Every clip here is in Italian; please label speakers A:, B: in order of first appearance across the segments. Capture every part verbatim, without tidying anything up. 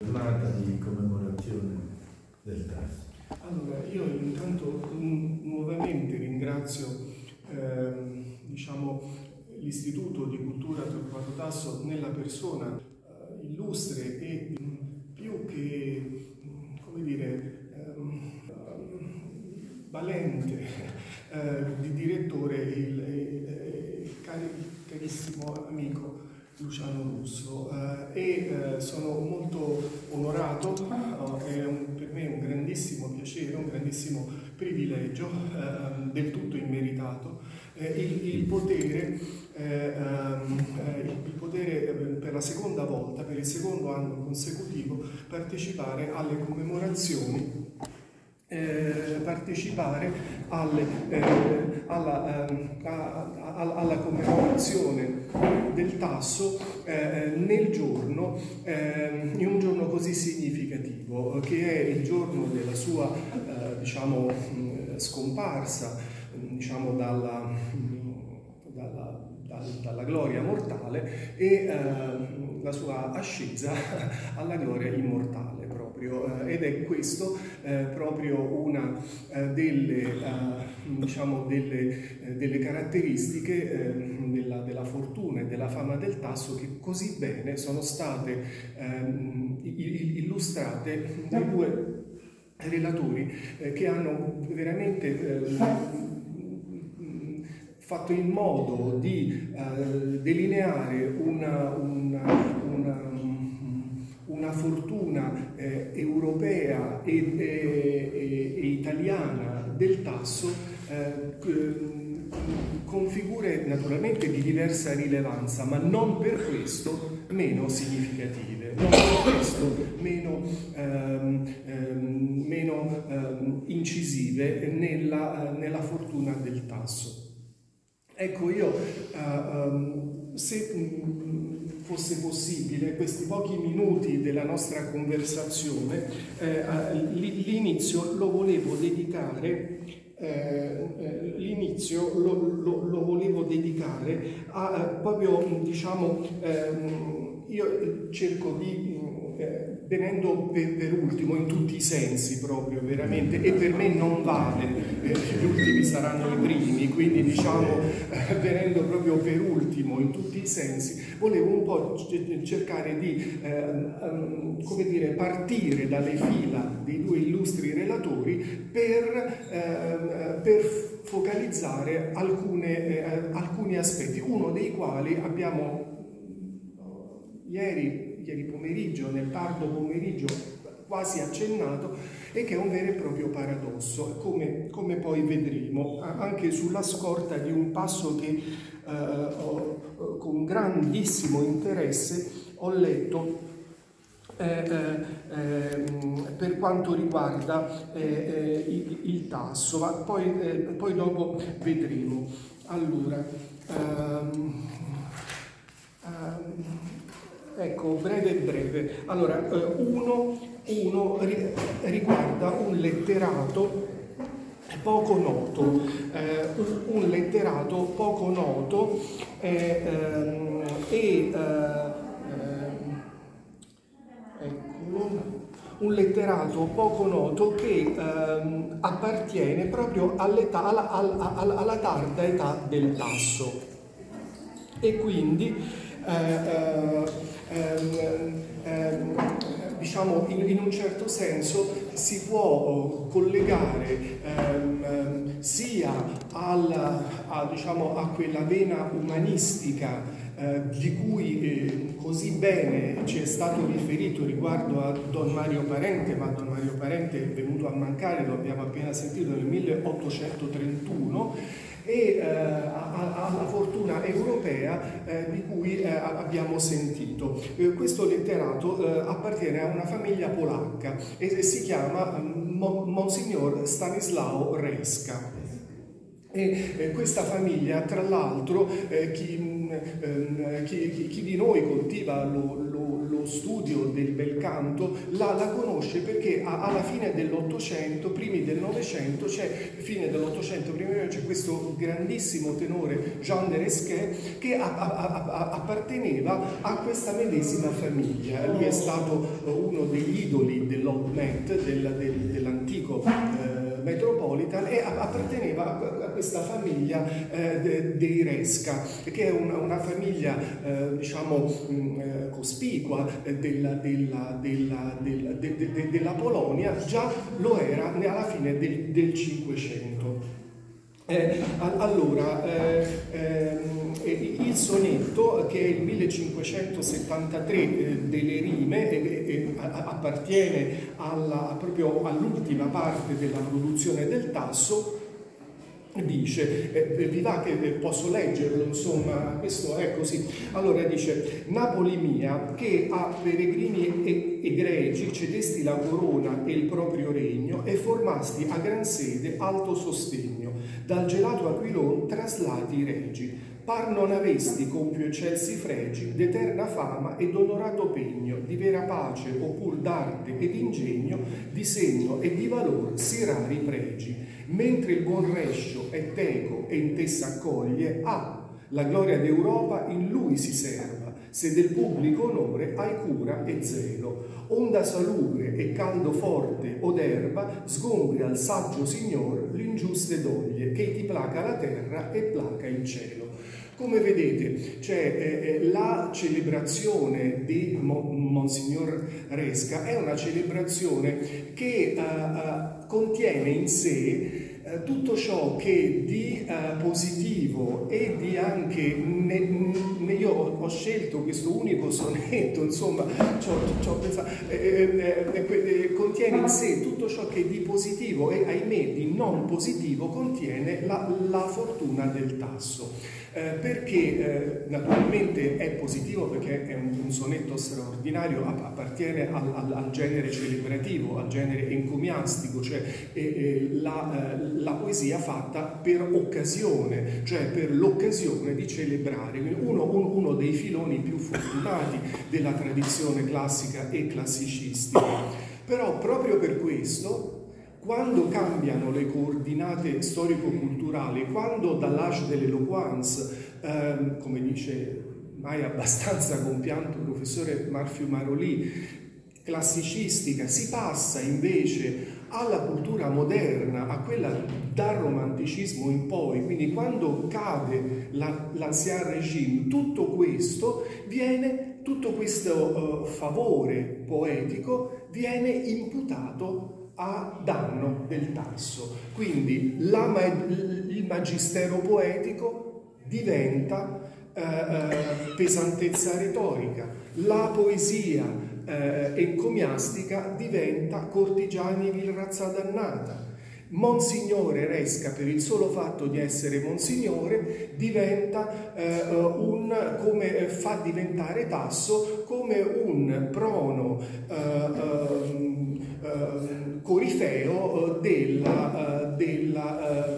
A: giornata di commemorazione del Tasso.
B: Allora, io intanto nuovamente ringrazio eh, diciamo, l'Istituto di Cultura Torquato Tasso nella persona eh, illustre e più che, come dire, ehm, valente eh, di direttore il, il, il cari, carissimo amico Luciano Russo eh, e eh, sono molto onorato, eh, è un, per me un grandissimo piacere, un grandissimo privilegio, eh, del tutto immeritato, eh, il, il potere, eh, eh, il potere eh, per la seconda volta, per il secondo anno consecutivo, partecipare alle commemorazioni Eh, partecipare alle, eh, alla, eh, a, a, alla commemorazione del Tasso eh, nel giorno, eh, in un giorno così significativo, che è il giorno della sua eh, diciamo, scomparsa diciamo, dalla, dalla, dalla, dalla gloria mortale e eh, la sua ascesa alla gloria immortale proprio, eh, ed è questo eh, proprio una eh, delle, eh, diciamo delle, eh, delle caratteristiche eh, della, della fortuna e della fama del Tasso che così bene sono state eh, illustrate dai due relatori eh, che hanno veramente eh, fatto in modo di eh, delineare una, una, una, una fortuna eh, europea e, e, e italiana del Tasso eh, con figure naturalmente di diversa rilevanza, ma non per questo meno significative, non per questo meno, ehm, ehm, meno ehm, incisive nella, nella fortuna del Tasso. Ecco, io, uh, se um, fosse possibile, questi pochi minuti della nostra conversazione, eh, l'inizio lo volevo dedicare, eh, l'inizio lo, lo, lo volevo dedicare a, a proprio, diciamo, eh, io cerco di, eh, venendo per, per ultimo in tutti i sensi proprio, veramente, e per me non vale, eh, gli ultimi saranno i primi, quindi diciamo, eh, venendo proprio per ultimo in tutti i sensi, volevo un po' cercare di, eh, um, come dire, partire dalle fila dei due illustri relatori per, eh, per focalizzare alcune, eh, alcuni aspetti, uno dei quali abbiamo ieri ieri pomeriggio, nel tardo pomeriggio, quasi accennato, e che è un vero e proprio paradosso, come, come poi vedremo, anche sulla scorta di un passo che eh, ho, con grandissimo interesse ho letto eh, eh, per quanto riguarda eh, eh, il, il Tasso, ma poi, eh, poi dopo vedremo. Allora, ehm, ehm, ecco, breve breve. Allora, uno, uno riguarda un letterato poco noto, eh, un letterato poco noto eh, ehm, e eh, eccolo, un letterato poco noto che ehm, appartiene proprio all'età, alla, alla, alla tarda età del Tasso, e quindi eh, eh, eh, diciamo in, in un certo senso si può collegare ehm, sia alla, a, diciamo, a quella vena umanistica eh, di cui eh, così bene ci è stato riferito riguardo a Don Mario Parente, ma Don Mario Parente è venuto a mancare, lo abbiamo appena sentito, nel milleottocentotrentuno, e eh, alla fortuna europea eh, di cui eh, abbiamo sentito. Eh, questo letterato eh, appartiene a una famiglia polacca e, e si chiama Mo, Monsignor Stanislao Reska. E eh, questa famiglia, tra l'altro, eh, chi ehm, chi, chi, chi di noi coltiva lo, lo, lo studio del bel canto la, la conosce perché a, alla fine dell'Ottocento, primi del Novecento, c'è fine dell'Ottocento, primi del Novecento, c'è questo grandissimo tenore Jean de Resquet che a, a, a, apparteneva a questa medesima famiglia. Lui è stato uno degli idoli dell'Old Met, del, del, dell'antico eh, Metropolitan, e apparteneva a questa famiglia eh, de, dei Resca, che è una, una famiglia eh, diciamo mh, cospicua della, della, della, della, de, de, de, della Polonia, già lo era alla fine del, del Cinquecento. Eh, allora, eh, eh, il sonetto, che è il millecinquecentosettantatré eh, delle rime, eh, eh, appartiene alla, proprio all'ultima parte della produzione del Tasso, dice, eh, vi va che posso leggerlo, insomma, questo è così. Allora dice: Napoli mia, che a peregrini e egregi cedesti la corona e il proprio regno e formasti a gran sede alto sostegno, dal gelato Aquilon traslati i regi. Par non avesti con più eccelsi fregi, d'eterna fama ed onorato pegno, di vera pace, opul d'arte ed ingegno, di segno e di valor si rari pregi. Mentre il buon Rescio è teco e in te s'accoglie, ah, la gloria d'Europa in lui si serva, se del pubblico onore hai cura e zelo. Onda salubre e caldo forte od erba, sgombri al saggio signor l'ingiuste doglie, che ti placa la terra e placa il cielo. Come vedete, c'è eh, la celebrazione di Monsignor Resca, è una celebrazione che eh, eh, contiene in sé eh, tutto ciò che di eh, positivo e di anche, ne, ne, io ho scelto questo unico sonetto, insomma, c'ho, c'ho pensato, eh, eh, eh, contiene in sé tutto ciò che di positivo e ahimè di non positivo contiene la, la fortuna del Tasso. Eh, perché eh, naturalmente è positivo, perché è un, un sonetto straordinario, appartiene al, al, al genere celebrativo, al genere encomiastico, cioè eh, eh, la, eh, la poesia fatta per occasione, cioè per l'occasione di celebrare, uno, un, uno dei filoni più fortunati della tradizione classica e classicistica. Però proprio per questo, quando cambiano le coordinate storico-culturali, quando dall'âge de l'éloquence, ehm, come dice mai abbastanza compianto il professore Marfiu Marolì, classicistica, si passa invece alla cultura moderna, a quella dal romanticismo in poi, quindi quando cade la, l'ancien régime, tutto questo viene, tutto questo uh, favore poetico viene imputato a danno del Tasso. Quindi la, il magistero poetico diventa eh, eh, pesantezza retorica, la poesia eh, encomiastica diventa cortigianivil razza dannata. Monsignore Resca, per il solo fatto di essere Monsignore, diventa eh, un, come fa diventare Tasso, come un prono eh, eh, corifeo della, della,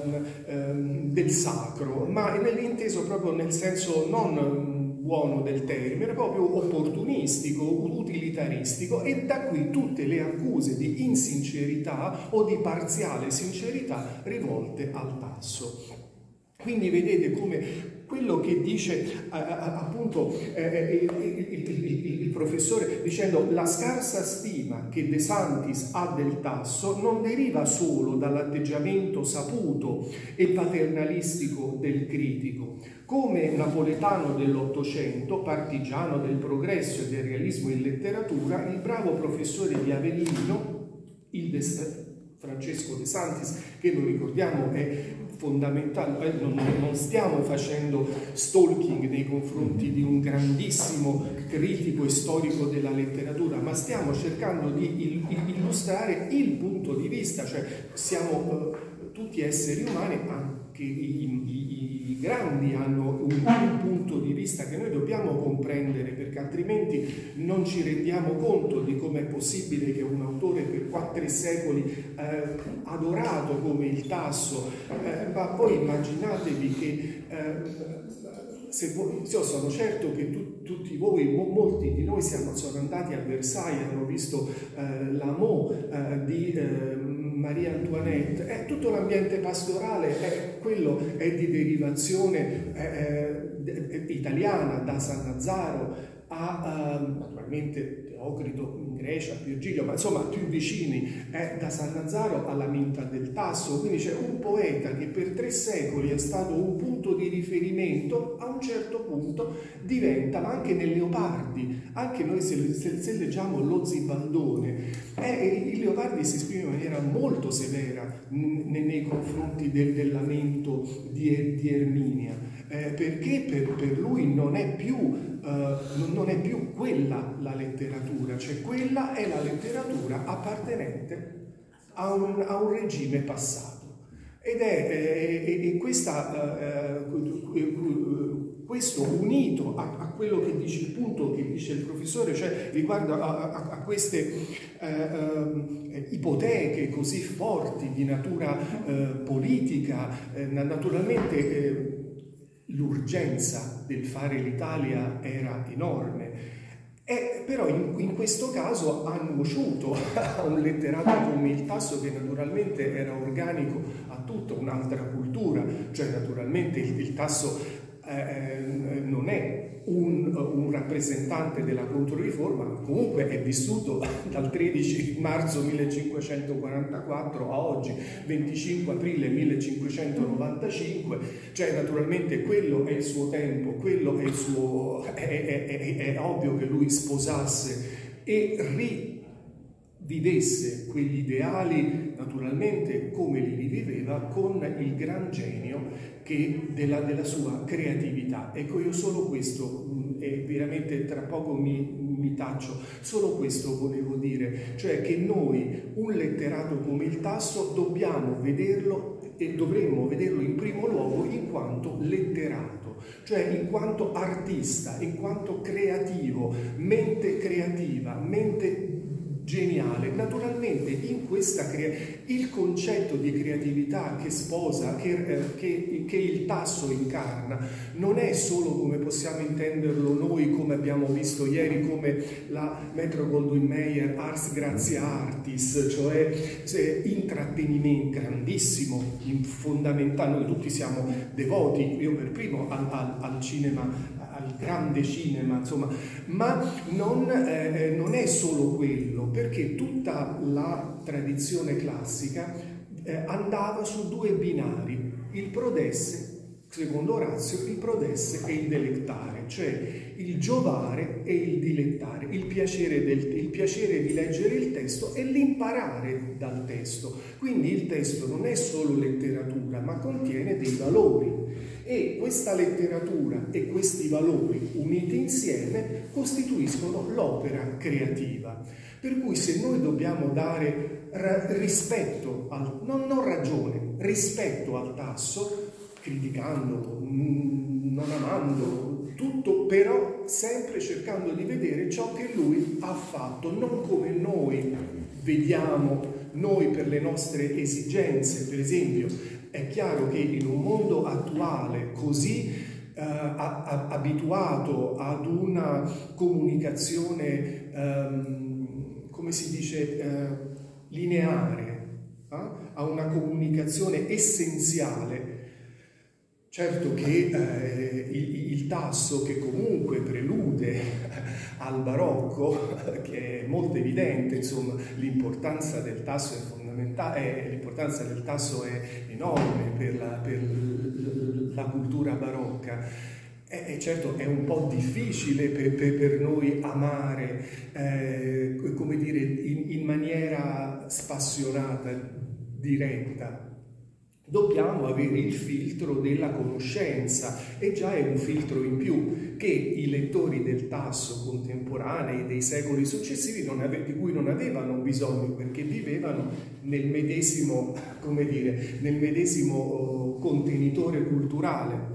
B: del sacro, ma inteso proprio nel senso non buono del termine, proprio opportunistico, utilitaristico, e da qui tutte le accuse di insincerità o di parziale sincerità rivolte al Tasso. Quindi vedete come quello che dice eh, appunto eh, il, il, il, il professore, dicendo la scarsa stima che De Santis ha del Tasso non deriva solo dall'atteggiamento saputo e paternalistico del critico. Come napoletano dell'Ottocento, partigiano del progresso e del realismo in letteratura, il bravo professore di Avellino, il De, Francesco De Santis, che lo ricordiamo è fondamentale, non, non stiamo facendo stalking nei confronti di un grandissimo critico e storico della letteratura, ma stiamo cercando di illustrare il punto di vista, cioè siamo eh, tutti esseri umani, anche i, i, i grandi hanno un, un punto di vista che noi dobbiamo comprendere, perché altrimenti non ci rendiamo conto di come è possibile che un autore per quattro secoli eh, adorato come il Tasso, eh, ma poi immaginatevi che eh, se voi, io sono certo che tu, tutti voi, molti di noi siamo, sono andati a Versailles, hanno visto eh, l'Amo eh, di eh, Maria Antoinette, eh, tutto l'ambiente pastorale è, quello è di derivazione eh, italiana, da Sannazaro a uh, naturalmente Teocrito in Grecia, Virgilio, ma insomma più vicini, è da Sannazaro alla Minta del Tasso. Quindi c'è un poeta che per tre secoli è stato un punto di riferimento, a un certo punto diventa, ma anche nel Leopardi, anche noi se, se, se leggiamo lo Zibaldone, eh, il Leopardi si esprime in maniera molto severa nei, nei confronti del, del lamento di, di Erminia, eh, perché per, per lui non è più Uh, non è più quella la letteratura, cioè quella è la letteratura appartenente a un, a un regime passato. Ed è e, e questa, uh, questo unito a, a quello che dice il punto che dice il professore, cioè riguardo a, a, a queste uh, uh, ipoteche così forti di natura uh, politica, uh, naturalmente uh, l'urgenza del fare l'Italia era enorme, e però in, in questo caso ha nuociuto a un letterato come il Tasso, che naturalmente era organico a tutta un'altra cultura, cioè naturalmente il, il Tasso eh, non è un, un rappresentante della Controriforma, ma comunque è vissuto dal tredici marzo millecinquecentoquarantaquattro a oggi, venticinque aprile millecinquecentonovantacinque, cioè naturalmente quello è il suo tempo, quello è il suo, è, è, è, è ovvio che lui sposasse e rivivesse quegli ideali, naturalmente come li riviveva, con il gran genio che della, della sua creatività. Ecco, io solo questo, e veramente tra poco mi, mi taccio, solo questo volevo dire, cioè che noi un letterato come il Tasso dobbiamo vederlo e dovremmo vederlo in primo luogo in quanto letterato, cioè in quanto artista, in quanto creativo, mente creativa, mente geniale. Naturalmente in questa crea- il concetto di creatività che sposa, che, eh, che, che il Tasso incarna, non è solo come possiamo intenderlo noi, come abbiamo visto ieri, come la Metro-Goldwyn-Mayer Ars Gratia Artis, cioè se, intrattenimento grandissimo, fondamentale. Noi tutti siamo devoti, io per primo, al, al, al cinema, al grande cinema, insomma, ma non, eh, non è solo quello, perché tutta la tradizione classica eh, andava su due binari, il prodesse, secondo Orazio, il prodesse e il delectare, cioè il giovare e il dilettare, il piacere, del, il piacere di leggere il testo e l'imparare dal testo. Quindi il testo non è solo letteratura, ma contiene dei valori. E questa letteratura e questi valori uniti insieme costituiscono l'opera creativa. Per cui se noi dobbiamo dare rispetto, al, non, non ragione, rispetto al Tasso, criticandolo, non amandolo, tutto, però sempre cercando di vedere ciò che lui ha fatto, non come noi vediamo, noi per le nostre esigenze. Per esempio, è chiaro che in un mondo attuale così eh, a, a, abituato ad una comunicazione, ehm, come si dice, eh, lineare, eh? a una comunicazione essenziale, certo che eh, il, il Tasso, che comunque prelude al barocco, che è molto evidente, insomma, l'importanza del Tasso è fondamentale, l'importanza del Tasso è enorme per la, per la cultura barocca. E, e certo è un po' difficile per, per, per noi amare, eh, come dire, in, in maniera spassionata, diretta. Dobbiamo avere il filtro della conoscenza, e già è un filtro in più che i lettori del Tasso contemporanei dei secoli successivi non ave- di cui non avevano bisogno, perché vivevano nel medesimo, come dire, nel medesimo contenitore culturale.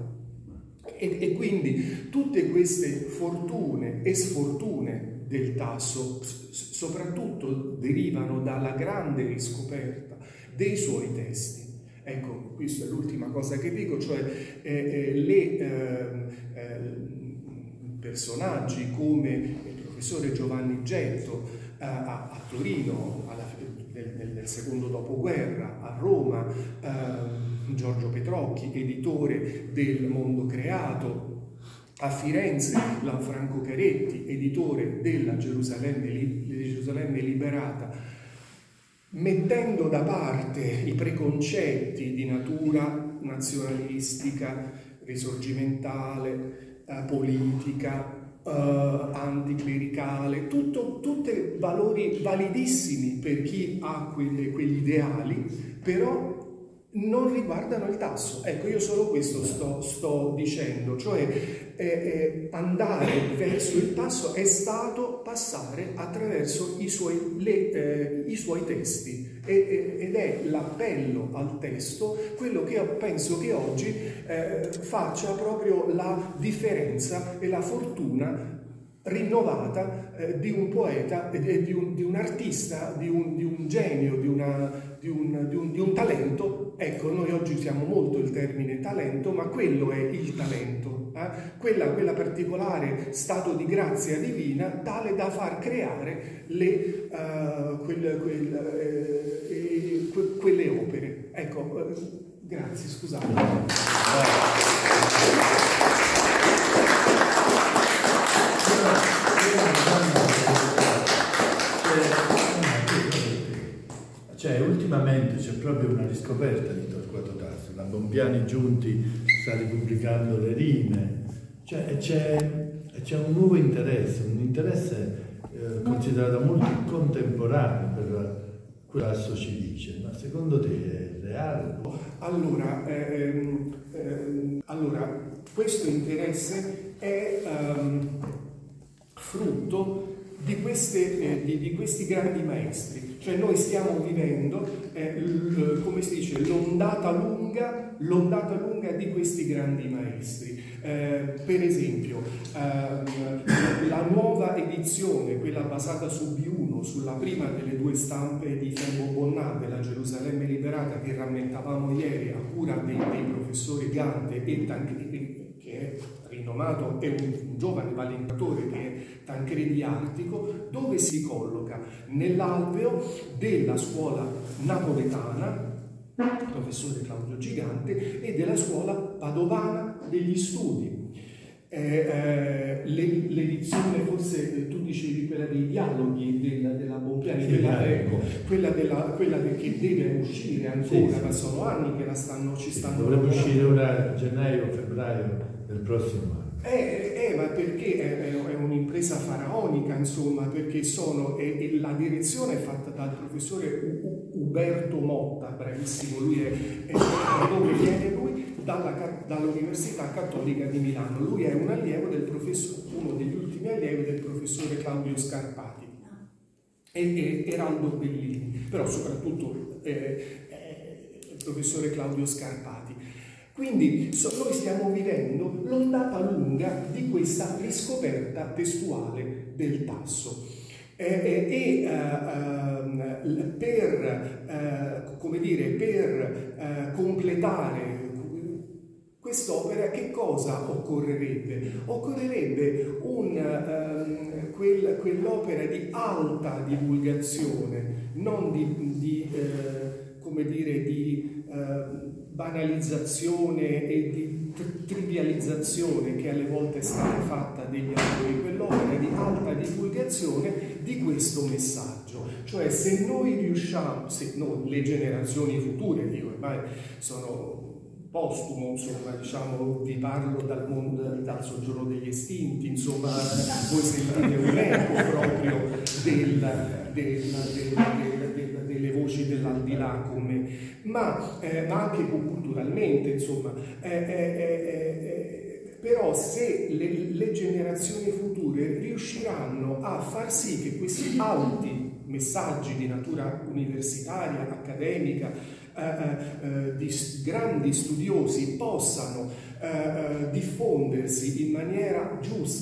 B: E, e quindi tutte queste fortune e sfortune del Tasso soprattutto derivano dalla grande riscoperta dei suoi testi. Ecco, questa è l'ultima cosa che dico, cioè eh, eh, le eh, eh, personaggi come il professore Giovanni Getto eh, a, a Torino alla, nel, nel secondo dopoguerra, a Roma eh, Giorgio Petrocchi, editore del Mondo Creato, a Firenze Lanfranco Caretti, editore della Gerusalemme, Gerusalemme Liberata, mettendo da parte i preconcetti di natura nazionalistica, risorgimentale, eh, politica, eh, anticlericale, tutto, tutti valori validissimi per chi ha quelle, quegli ideali, però non riguardano il tasso. Ecco, io solo questo sto, sto dicendo, cioè eh, eh, andare verso il tasso è stato passare attraverso i suoi, le, eh, i suoi testi e, ed è l'appello al testo quello che penso che oggi eh, faccia proprio la differenza e la fortuna rinnovata eh, di un poeta, eh, di, un, di un artista, di un, di un genio, di, una, di, un, di, un, di un talento. Ecco, noi oggi usiamo molto il termine talento, ma quello è il talento, eh? quella, quella particolare stato di grazia divina tale da far creare le, uh, quelle, quelle, eh, que, quelle opere. Ecco, eh, grazie, scusate.
A: Cioè, ultimamente c'è proprio una riscoperta di Torquato Tasso. La Bompiani Giunti sta ripubblicando le rime, cioè c'è un nuovo interesse, un interesse eh, considerato molto contemporaneo per quello che Tasso ci dice. Ma secondo te è reale?
B: Allora, ehm, ehm, allora questo interesse è ehm, frutto di, queste, eh, di, di questi grandi maestri. Cioè noi stiamo vivendo, eh, l, come si dice, l'ondata lunga, l'ondata lunga di questi grandi maestri. Eh, per esempio, eh, la nuova edizione, quella basata su B uno, sulla prima delle due stampe di Fermo Bonnà della Gerusalemme Liberata che rammentavamo ieri a cura dei, dei professori Gante e Tancredi, che è rinomato, è un giovane valentatore che è Tancredi Artico, dove si colloca nell'alveo della scuola napoletana, professore Claudio Gigante, e della scuola padovana degli studi. Eh, eh, l'edizione, forse tu dicevi quella dei dialoghi della, della Bompiani,
A: sì,
B: quella, ecco, quella, della, quella de, che deve uscire ancora, sì, sì. Ma sono anni che la stanno, ci stanno.
A: Dovrebbe uscire ora a gennaio o febbraio del prossimo anno.
B: Eh, eh, ma perché è, è un'impresa faraonica, insomma, perché sono, è, è, la direzione è fatta dal professore U, Uberto Motta, bravissimo, lui è, è dove viene lui? Dall'Università dall Cattolica di Milano. Lui è un allievo del professore, uno degli ultimi allievi del professore Claudio Scarpati e, e Eraldo Bellini, però soprattutto eh, eh, il professore Claudio Scarpati. Quindi so, noi stiamo vivendo l'ondata lunga di questa riscoperta testuale del Tasso. Eh, eh, e uh, uh, per, uh, come dire, per uh, completare quest'opera che cosa occorrerebbe? Occorrerebbe un, um, quel, quell'opera di alta divulgazione, non di, di uh, come dire, di uh, banalizzazione e di trivializzazione che alle volte è stata fatta degli autori, quell'opera di alta divulgazione di questo messaggio. Cioè, se noi riusciamo, se noi, le generazioni future, io ormai sono postumo, insomma, diciamo, vi parlo dal mondo, dal soggiorno degli estinti, insomma, voi sentite un eco proprio del, del, del, del, del, delle voci dell'aldilà, come, ma, eh, ma anche culturalmente, insomma, eh, eh, eh, eh, però se le, le generazioni future riusciranno a far sì che questi alti messaggi di natura universitaria, accademica, Eh, eh, di grandi studiosi possano eh, diffondersi in maniera giusta,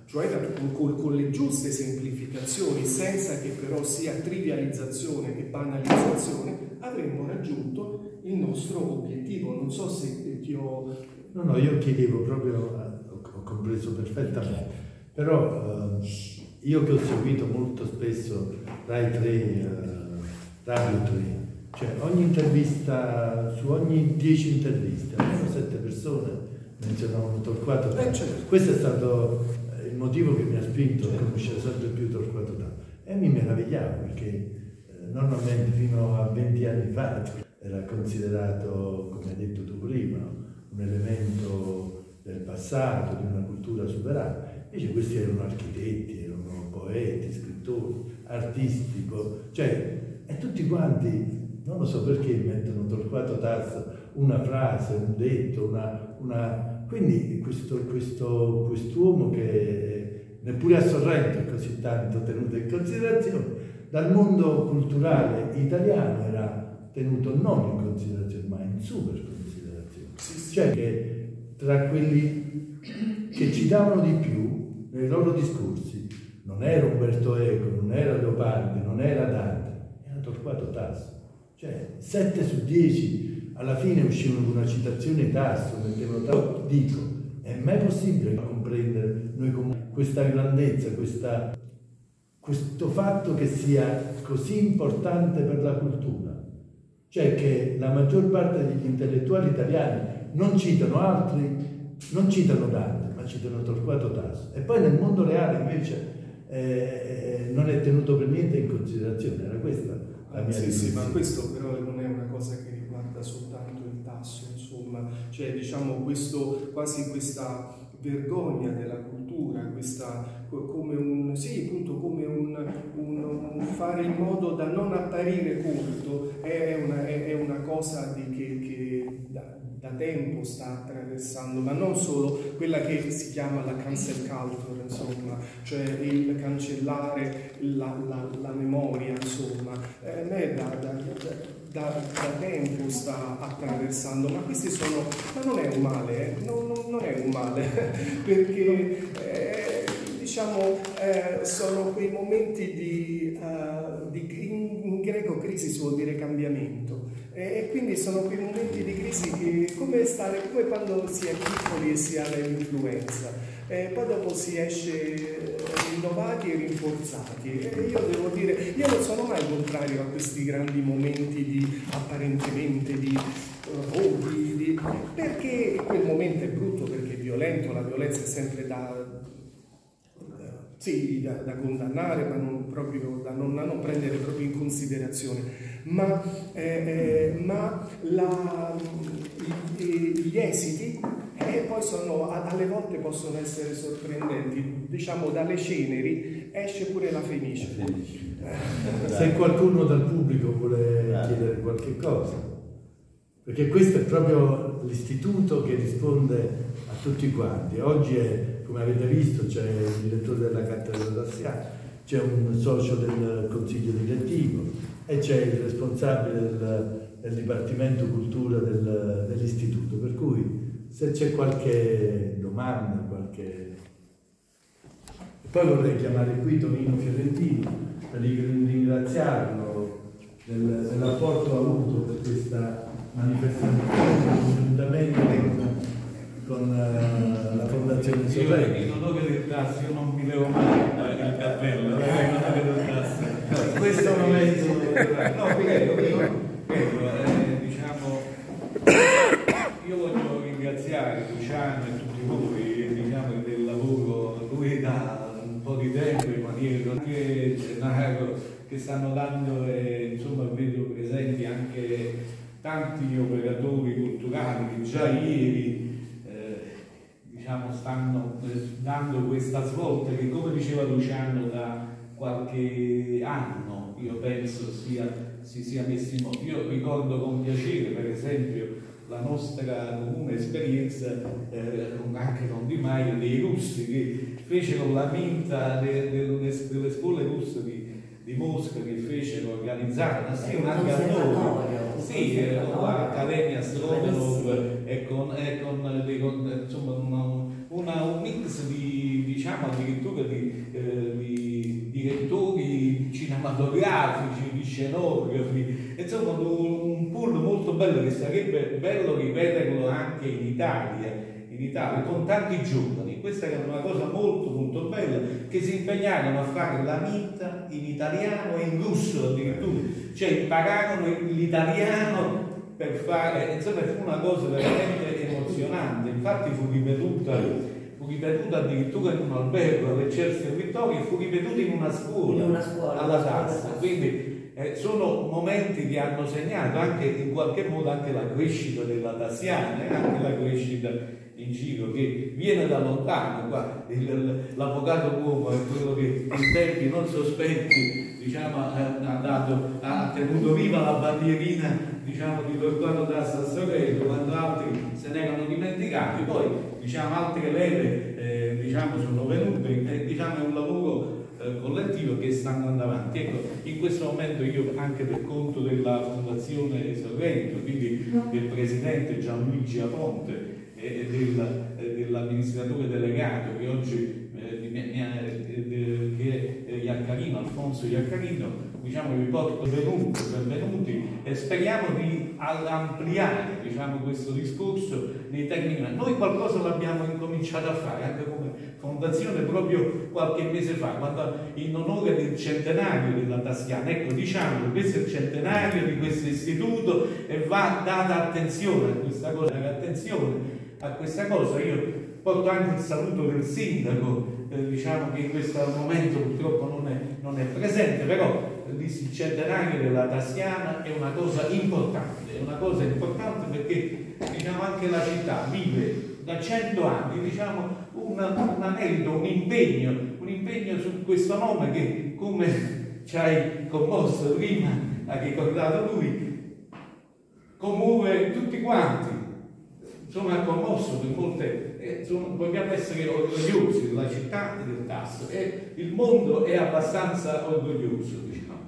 B: cioè con, con le giuste semplificazioni, senza che però sia trivializzazione e banalizzazione, avremmo raggiunto il nostro obiettivo. Non so se ti ho...
A: No, no, io chiedevo proprio, ho compreso perfettamente, però eh, io che ho seguito molto spesso Rai tre, eh, Radio tre, cioè ogni intervista, su ogni dieci interviste, almeno sette persone menzionavano Torquato Tasso.
B: Eh, certo.
A: Questo è stato il motivo che mi ha spinto a conoscere sempre più Torquato Tasso. E mi meravigliavo perché eh, normalmente fino a venti anni fa era considerato, come hai detto tu prima, un elemento del passato, di una cultura superata. Invece questi erano architetti, erano poeti, scrittori, artisti, cioè, e tutti quanti, non lo so perché, mettono Torquato Tasso una frase, un detto, una... una... quindi questo, questo, quest'uomo che neppure a Sorrento è così tanto tenuto in considerazione, dal mondo culturale italiano era tenuto non in considerazione, ma in super considerazione. Cioè che tra quelli che citavano di più nei loro discorsi non era Umberto Eco, non era Leopardi, non era Dante, era Torquato Tasso. Cioè sette su dieci alla fine uscivano con una citazione Tasso, mettevano Tasso. Dico, è mai possibile comprendere noi come questa grandezza, questa, questo fatto che sia così importante per la cultura? Cioè che la maggior parte degli intellettuali italiani non citano altri, non citano Dante, ma citano Torquato Tasso. E poi nel mondo reale invece eh, non è tenuto per niente in considerazione. Era questa la mia
B: sì, sì, ma
A: riflessione.
B: questo però non è una cosa che riguarda soltanto il Tasso, insomma, cioè diciamo questo, quasi questa vergogna della cultura, questa come un, sì, appunto come un, un, un fare in modo da non apparire culto è una, è, è una cosa di che, che da, da tempo sta attraversando, ma non solo quella che si chiama la cancel culture, insomma, cioè il cancellare la, la, la memoria, insomma, eh, me da, da, da Da, da tempo sta attraversando, ma questi sono, ma non è un male, eh? non, non, non è un male, perché eh, diciamo eh, sono quei momenti di, uh, di in, in greco crisi vuol dire cambiamento, e quindi sono quei momenti di crisi che come stare, come quando si è piccoli e si ha l'influenza. E poi dopo si esce rinnovati e rinforzati, e io devo dire, io non sono mai contrario a questi grandi momenti di apparentemente di, uh, oh, di, di perché quel momento è brutto, perché è violento, la violenza è sempre da sì, da, da condannare, ma non proprio da non, da non prendere proprio in considerazione, ma, eh, eh, ma la, gli, gli esiti e poi sono, alle volte possono essere sorprendenti, diciamo dalle ceneri esce pure la fenice.
A: Se qualcuno dal pubblico vuole chiedere qualche cosa, perché questo è proprio l'istituto che risponde a tutti quanti. Oggi è, come avete visto, c'è il direttore della cattedra Tassiana, c'è un socio del consiglio direttivo e c'è il responsabile del, del Dipartimento Cultura del, dell'istituto, per cui se c'è qualche domanda, qualche... Poi vorrei chiamare qui Tonino Fiorentino per ringraziarlo del, dell'apporto avuto per questa manifestazione congiuntamente con, con uh, la Fondazione Sorrento.
C: Io non ho che del Tasso, io non mi levo mai il cappello, non ho che del Tasso.
A: Questo è un momento...
C: No, prego, prego, prego, eh, diciamo... Io voglio ringraziare Luciano e tutti voi, diciamo, del lavoro, lui da un po' di tempo, Emanuele, anche Gennaro, che stanno dando, eh, insomma, vedo presenti anche tanti operatori culturali che già ieri, eh, diciamo, stanno dando questa svolta che, come diceva Luciano, da qualche anno, io penso sia, si sia messo in moto. Io ricordo con piacere, per esempio, la nostra comune esperienza eh, anche con Di Maio dei russi che fecero la minta de, de, de, delle scuole russe di, di Mosca, che fecero organizzare sì, anche a noi sì, con l'Accademia Stroganov e con, e con, con insomma una, una, un mix di, diciamo, diciamo addirittura di, eh, di direttori cinematografici, di scenografi, insomma un pool molto bello che sarebbe bello ripeterlo anche in Italia, in Italia con tanti giovani. Questa era una cosa molto molto bella, che si impegnarono a fare la vita in italiano e in russo addirittura, cioè impararono l'italiano per fare, insomma fu una cosa veramente emozionante. Infatti fu ripetuta, fu ripetuta addirittura in un albergo all'Eccelsior Vittoria e fu ripetuta in una scuola,
D: in una scuola
C: alla Tassa. Quindi eh, sono momenti che hanno segnato anche in qualche modo anche la crescita della Tassiana e anche la crescita in giro, che viene da lontano. Qua l'avvocato uomo è quello che in tempi non sospetti, diciamo, ha, dato, ha tenuto viva la bandierina, diciamo, di Torquato Tasso a Sorrento, quando altri se ne erano dimenticati. Poi, diciamo, altre leve eh, diciamo, sono venute, eh, diciamo, è un lavoro eh, collettivo che sta andando avanti. Ecco, in questo momento io, anche per conto della Fondazione Sorrento, quindi del presidente Gianluigi Aponte e dell'amministratore delegato che oggi eh, mi, mi, eh, che è Iaccarino, Alfonso Iaccarino, diciamo, vi porto benvenuti, benvenuti e speriamo di ampliare, diciamo, questo discorso nei termini. Noi qualcosa l'abbiamo incominciato a fare anche come fondazione proprio qualche mese fa, quando in onore del centenario della Tassiana, ecco, diciamo che questo è il centenario di questo istituto e va data attenzione a questa cosa, attenzione a questa cosa. Io porto anche il saluto del sindaco, eh, diciamo, che in questo momento purtroppo non è, non è presente, però eh, il centenario della Tassiana è una cosa importante, è una cosa importante perché, diciamo, anche la città vive da cento anni, diciamo, un, un anelito, un impegno, un impegno su questo nome che, come ci hai commosso prima, ha ricordato lui, commuove tutti quanti. Insomma, commosso per molte, eh, sono, vogliamo essere orgogliosi della città e del Tasso, e il mondo è abbastanza orgoglioso, diciamo.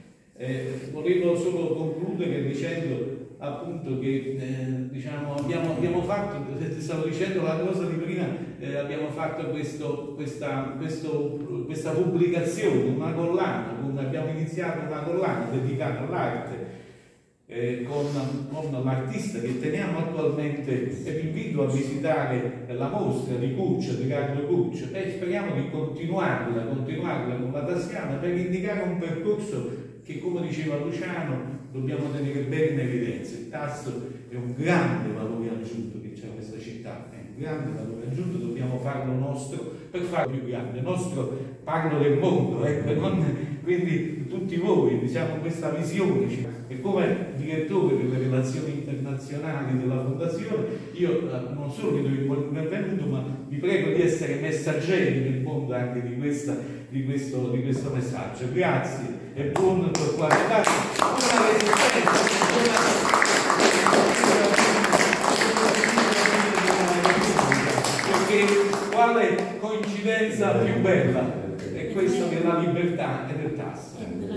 C: Eh, volevo solo concludere dicendo appunto che eh, diciamo, abbiamo, abbiamo fatto, stavo dicendo la cosa di prima, eh, abbiamo fatto questo, questa, questo, questa pubblicazione, una collana, abbiamo iniziato una collana dedicata all'arte. Eh, con, con l'artista che teniamo attualmente, e vi invito a visitare la mostra di Cuccia, di Carlo Cuccia, e speriamo di continuarla, continuarla con la Tassiana per indicare un percorso che, come diceva Luciano, dobbiamo tenere bene in evidenza. Il Tasso è un grande valore aggiunto che c'è questa città, è un grande valore aggiunto, dobbiamo farlo nostro per farlo più grande, nostro, parlo del mondo, ecco, non, quindi tutti voi, diciamo, questa visione. E come direttore delle relazioni internazionali della Fondazione, io eh, non solo vi do il benvenuto, ma vi prego di essere messaggeri nel mondo anche di, questa, di, questo, di questo messaggio. Grazie e buon Torquato Tasso, buona resistenza, perché quale coincidenza più bella è questa della libertà e del Tasso.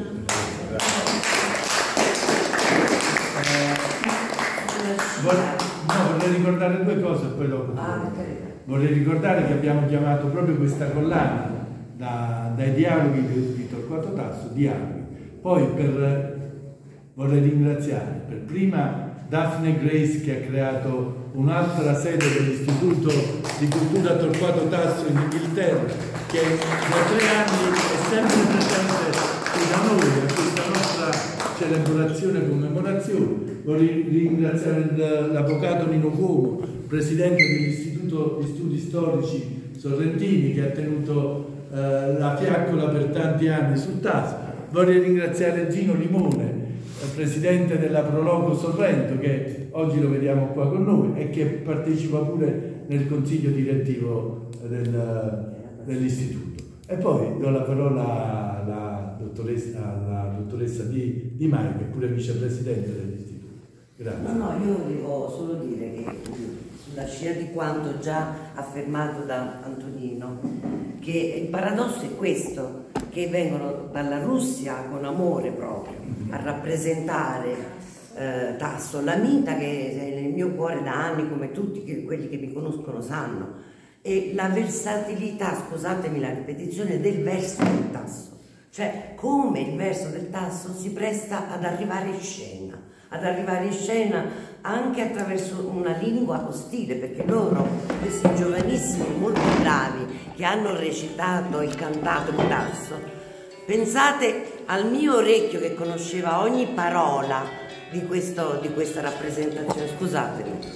A: Vorrei, no, vorrei ricordare due cose e poi dopo. Ah, vorrei ricordare che abbiamo chiamato proprio questa collana da, dai dialoghi di, di Torquato Tasso, dialoghi. Poi per, vorrei ringraziare per prima Daphne Grace, che ha creato un'altra sede dell'Istituto di Cultura Torquato Tasso in Inghilterra, che da tre anni è sempre presente da noi a questa nostra celebrazione e commemorazione. Vorrei ringraziare l'avvocato Nino Cuomo, presidente dell'Istituto di Studi Storici Sorrentini, che ha tenuto eh, la fiaccola per tanti anni sul Tasso. Vorrei ringraziare Gino Limone, presidente della Proloco Sorrento, che oggi lo vediamo qua con noi e che partecipa pure nel consiglio direttivo del, dell'istituto. E poi do la parola alla dottoressa, alla dottoressa Di, Di Maio, che è pure vicepresidente dell'istituto. Grazie.
D: No, no, io volevo solo dire che sulla scia di quanto già affermato da Antonino, che il paradosso è questo, che vengono dalla Russia con amore proprio a rappresentare eh, Tasso, la mita che è nel mio cuore da anni, come tutti che, quelli che mi conoscono sanno, e e la versatilità, scusatemi la ripetizione, del verso del Tasso. Cioè come il verso del Tasso si presta ad arrivare in scena, ad arrivare in scena anche attraverso una lingua ostile, perché loro, questi giovanissimi molto bravi che hanno recitato e cantato il Tasso, pensate al mio orecchio che conosceva ogni parola di, questo, di questa rappresentazione, scusatemi.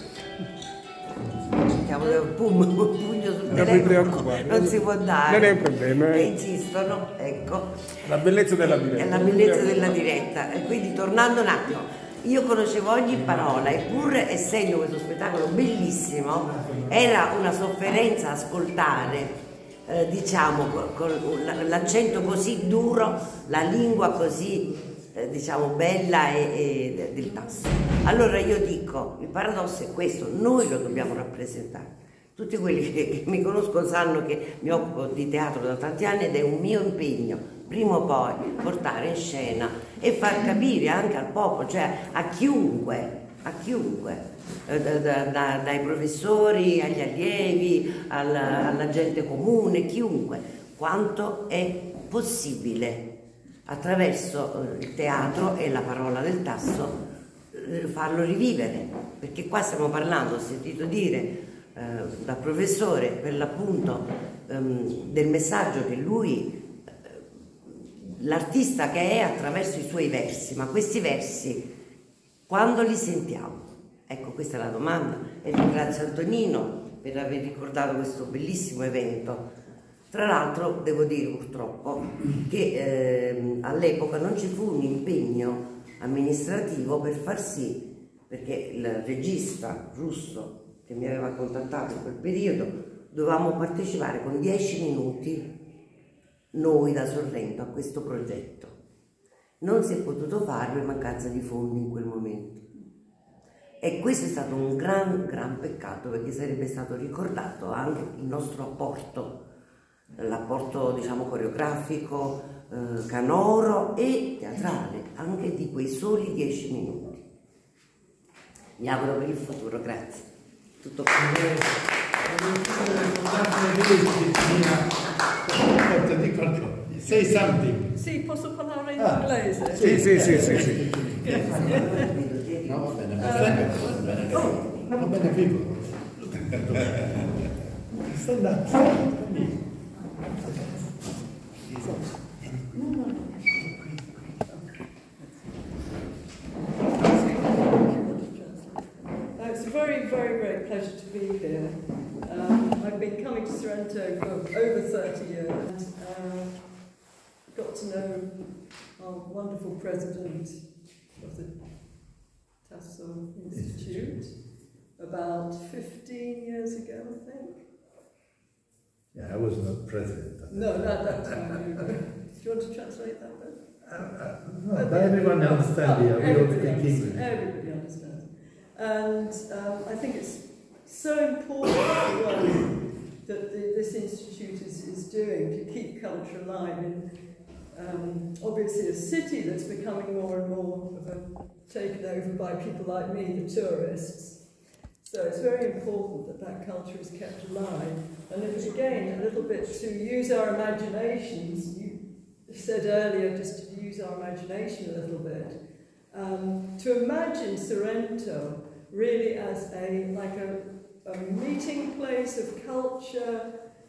D: Un pugno, un pugno sul telefono non si può dare,
E: non è un problema, eh.
D: E insistono, ecco,
E: la bellezza della diretta,
D: è la bellezza della diretta. E quindi tornando un attimo, io conoscevo ogni parola, eppur essendo questo spettacolo bellissimo era una sofferenza ascoltare, eh, diciamo, con l'accento così duro, la lingua così Eh, diciamo bella e, e del Tasso. Allora io dico, il paradosso è questo, noi lo dobbiamo rappresentare. Tutti quelli che, che mi conoscono sanno che mi occupo di teatro da tanti anni ed è un mio impegno, prima o poi, portare in scena e far capire anche al popolo, cioè a chiunque, a chiunque, eh, da, da, da, dai professori agli allievi, alla, alla gente comune, chiunque, quanto è possibile attraverso il teatro e la parola del Tasso farlo rivivere, perché qua stiamo parlando, ho sentito dire eh, dal professore per l'appunto ehm, del messaggio che lui, eh, l'artista che è attraverso i suoi versi, ma questi versi quando li sentiamo? Ecco, questa è la domanda e ringrazio Antonino per aver ricordato questo bellissimo evento. Tra l'altro devo dire purtroppo che eh, all'epoca non ci fu un impegno amministrativo per far sì, perché il regista russo che mi aveva contattato in quel periodo dovevamo partecipare con dieci minuti noi da Sorrento a questo progetto. Non si è potuto fare per mancanza di fondi in quel momento. E questo è stato un gran, gran peccato, perché sarebbe stato ricordato anche il nostro apporto, l'apporto diciamo coreografico, eh, canoro e teatrale, anche di quei soli dieci minuti. Mi auguro per il futuro, grazie. Tutto qua.
A: Say something.
F: Sì, posso parlare in
A: Ah,
F: inglese?
E: Sì, sì, sì, sì, sì.
A: No, va bene, va bene, va bene, piccolo. Stand up, stand up.
F: Uh, it's a very, very great pleasure to be here. Um, I've been coming to Sorrento for over thirty years and uh, got to know our wonderful president of the Tasso Institute about fifteen years ago, I think.
A: Yeah, I was not president.
F: No, not that time. Do you want to translate that bit?
A: Uh, uh, no, but everyone understands here. We all speak English.
F: Everybody understands. And um, I think it's so important the work that the, this institute is, is doing to keep culture alive in um, obviously a city that's becoming more and more of a, taken over by people like me, the tourists. So it's very important that that culture is kept alive. And it was again a little bit to use our imaginations. You said earlier just to use our imagination a little bit. Um, to imagine Sorrento really as a like a, a meeting place of culture,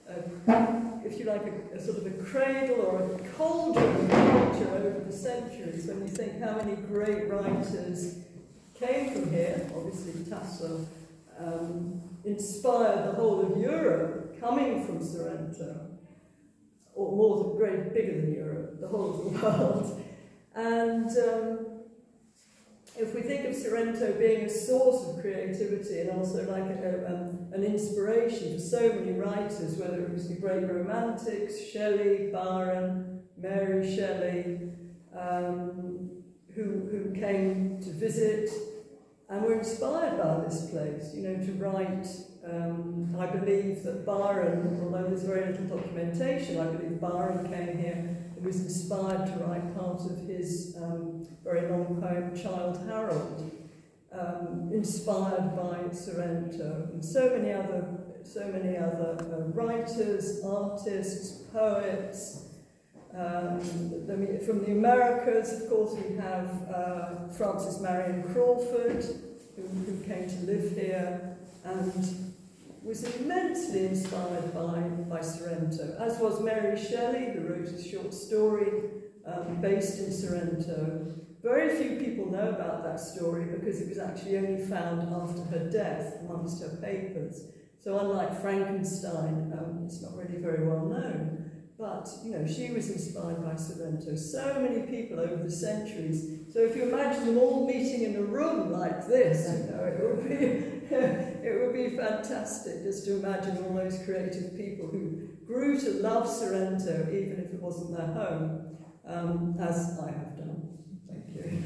F: a, if you like, a, a sort of a cradle or a cauldron of culture over the centuries. When you think how many great writers came from here, obviously Tasso um, inspired the whole of Europe coming from Sorrento, or more than great, bigger than Europe, the whole of the world. And um, if we think of Sorrento being a source of creativity and also like a, um, an inspiration for so many writers, whether it was the great romantics, Shelley, Byron, Mary Shelley, um, who, who came to visit and were inspired by this place, you know, to write. Um, I believe that Byron, although there's very little documentation, I believe Byron came here and was inspired to write part of his um, very long poem, Childe Harold, um, inspired by Sorrento, and so many other so many other uh, writers, artists, poets. Um, the, from the Americas, of course, we have uh, Frances Marion Crawford, who, who came to live here and was immensely inspired by, by Sorrento, as was Mary Shelley, who wrote a short story um, based in Sorrento. Very few people know about that story because it was actually only found after her death amongst her papers. So unlike Frankenstein, um, it's not really very well known. But, you know, she was inspired by Sorrento. So many people over the centuries. So if you imagine them all meeting in a room like this, you know, it would be, it would be fantastic just to imagine all those creative people who grew to love Sorrento, even if it wasn't their home, um, as I have done. Thank you.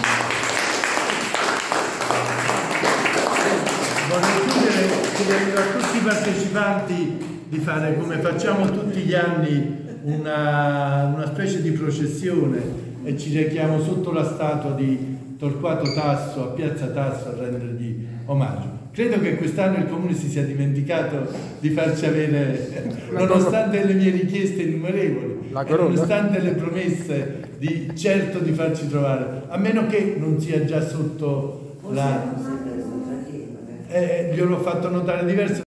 A: Vorrei chiudere chiedendo a tutti i partecipanti di fare come facciamo tutti gli anni una, una specie di processione e ci rechiamo sotto la statua di Torquato Tasso a Piazza Tasso a rendergli omaggio. Credo che quest'anno il Comune si sia dimenticato di farci avere, nonostante le mie richieste innumerevoli, nonostante le promesse di certo di farci trovare, a meno che non sia già sotto la... Eh, gliel'ho fatto notare diverse